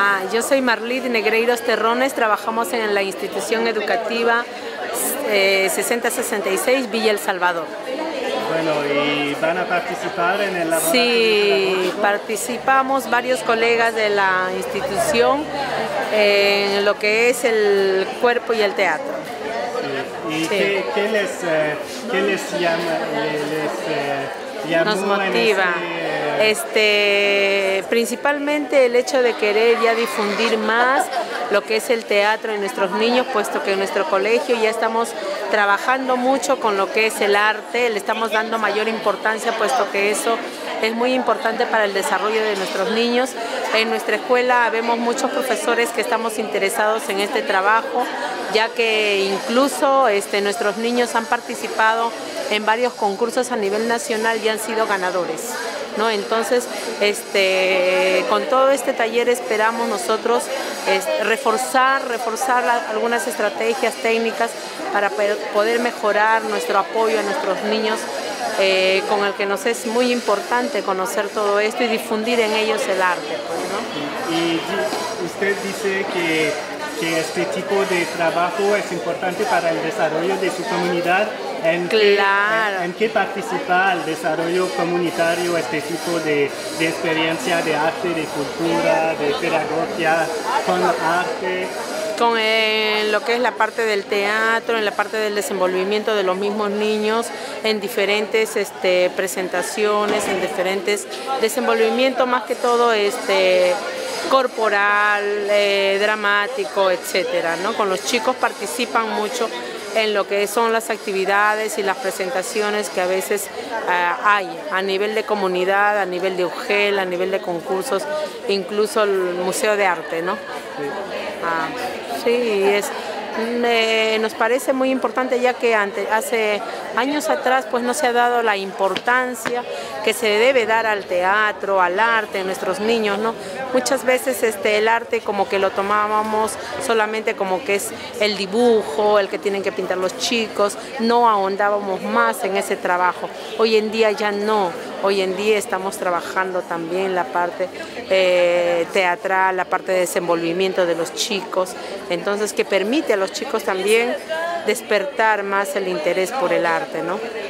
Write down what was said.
Yo soy Marlid Negreiros Terrones, trabajamos en la institución educativa 6066 Villa El Salvador. Bueno, ¿y van a participar en el laboratorio? Sí, participamos varios colegas de la institución en lo que es el cuerpo y el teatro. ¿Y sí. qué les llama? Nos motiva. Principalmente el hecho de querer ya difundir más lo que es el teatro en nuestros niños, puesto que en nuestro colegio ya estamos trabajando mucho con lo que es el arte, le estamos dando mayor importancia, puesto que eso es muy importante para el desarrollo de nuestros niños. En nuestra escuela vemos muchos profesores que estamos interesados en este trabajo, ya que incluso nuestros niños han participado en varios concursos a nivel nacional y han sido ganadores, ¿no? Entonces, con todo este taller esperamos nosotros reforzar algunas estrategias técnicas para poder mejorar nuestro apoyo a nuestros niños, con el que nos es muy importante conocer todo esto y difundir en ellos el arte, pues, ¿no? Y usted dice que este tipo de trabajo es importante para el desarrollo de su comunidad. Claro. ¿En qué participa el desarrollo comunitario este tipo de experiencia de arte, de cultura, de pedagogía con arte? Con lo que es la parte del teatro, en la parte del desenvolvimiento de los mismos niños, en diferentes presentaciones, en diferentes desenvolvimientos, más que todo corporal, dramático, etcétera, ¿no? Con los chicos participan mucho en lo que son las actividades y las presentaciones que a veces hay a nivel de comunidad, a nivel de UGEL, a nivel de concursos, incluso el Museo de Arte, ¿no? Sí, nos parece muy importante, ya que hace años atrás pues no se ha dado la importancia que se debe dar al teatro, al arte, a nuestros niños, ¿no? Muchas veces el arte como que lo tomábamos solamente como que es el dibujo, el que tienen que pintar los chicos, no ahondábamos más en ese trabajo. Hoy en día ya no. Hoy en día estamos trabajando también la parte teatral, la parte de desenvolvimiento de los chicos, entonces que permite a los chicos también despertar más el interés por el arte, ¿no?